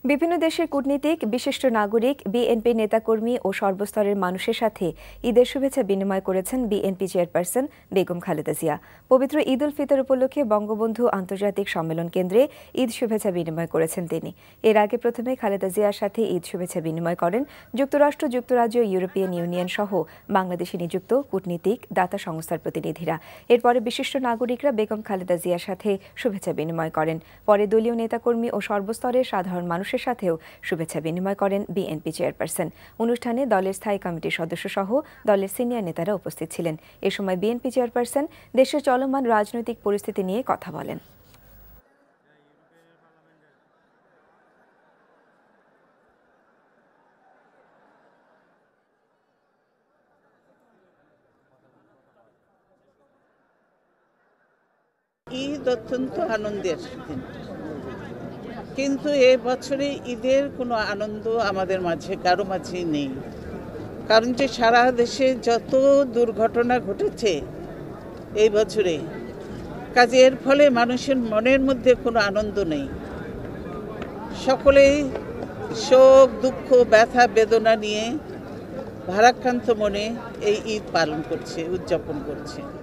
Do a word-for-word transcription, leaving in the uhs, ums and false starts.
বিভিন্ন দেশের কূটনীতিক, বিশিষ্ট নাগরিক, বিএনপি নেতাকর্মী ও সর্বস্তরের মানুষের সাথে ঈদের শুভেচ্ছা বিনিময় করেছেন বিএনপি চেয়ারপারসন বেগম খালেদা জিয়া। পবিত্র ঈদ উল ফিতর উপলক্ষে বঙ্গবন্ধু আন্তর্জাতিক সম্মেলন কেন্দ্রে ঈদ শুভেচ্ছা বিনিময় করেছেন তিনি। এর আগে প্রথমে খালেদা জিয়ার সাথে ঈদ শুভেচ্ছা বিনিময় করেন যুক্তরাষ্ট্র, যুক্তরাজ্য, ইউরোপিয়ান ইউনিয়ন সহ বাংলাদেশে নিযুক্ত কূটনীতিক, দাতা সংস্থার প্রতিনিধিরা। এরপরে বিশিষ্ট নাগরিকরা বেগম খালেদা জিয়ার সাথে শুভেচ্ছা বিনিময় করেন। পরে দলীয় নেতাকর্মী ও সর্বস্তরের সাধারণ মানুষের সাথেও শুভেচ্ছা বিনিময় করেন বিএনপি চেয়ারপারসন। অনুষ্ঠানে দলের স্থায়ী কমিটির সদস্য সহ দলের সিনিয়র নেতারা উপস্থিত ছিলেন। এ সময় বিএনপি চেয়ারপারসন দেশের চলমান রাজনৈতিক পরিস্থিতি নিয়ে কথা বলেন। ঈদ অত্যন্ত আনন্দের দিন, কিন্তু এ বছরে ঈদের কোনো আনন্দ আমাদের মাঝে কারো মাঝেই নেই। কারণ যে সারা দেশে যত দুর্ঘটনা ঘটেছে এই বছরে, কাজে এর ফলে মানুষের মনের মধ্যে কোনো আনন্দ নেই। সকলেই শোক, দুঃখ, ব্যথা, বেদনা নিয়ে ভারাক্রান্ত মনে এই ঈদ পালন করছে, উদযাপন করছে।